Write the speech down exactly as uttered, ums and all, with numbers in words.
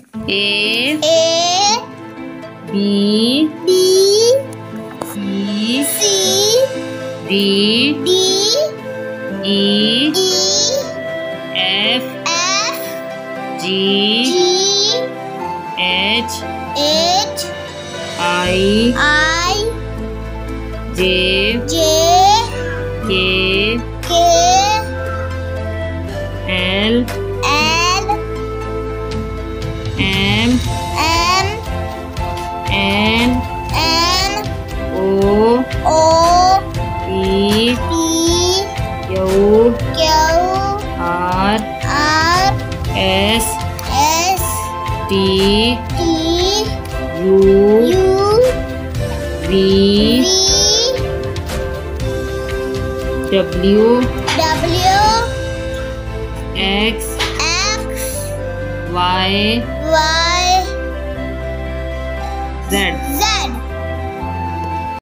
A A B B C C D D E E F F G G H H I I J J K K L L M M N N O O P P Q Q R R S S T T U U V V W W X X Y Y Z. Z